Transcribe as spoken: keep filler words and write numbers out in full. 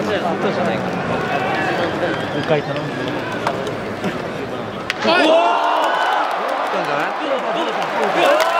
そうじゃないから。 もう一回頼む。 おお。 来たんじゃない？